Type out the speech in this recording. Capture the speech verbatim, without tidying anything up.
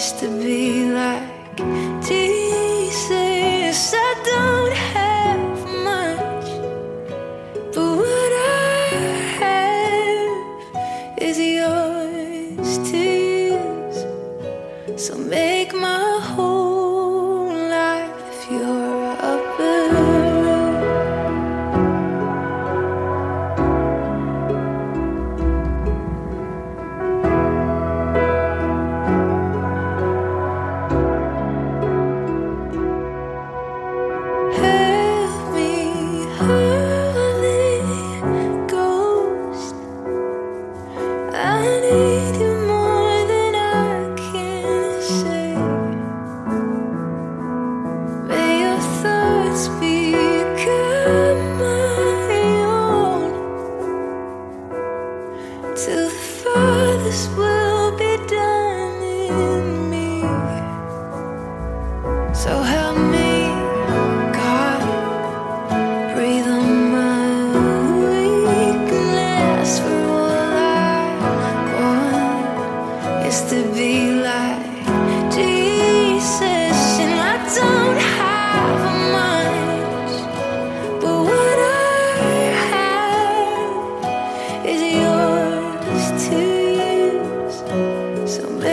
is to be like Jesus. I don't have much, but what I have is yours to use. So make my whole life your upper room. Help me, Holy Ghost. I need you more than I can say. May your thoughts become my own, till the Father's will be done in me. So help me, God, breathe on my weakness, for all I want is to be like Jesus. And I don't have much, but what I have is yours to use. So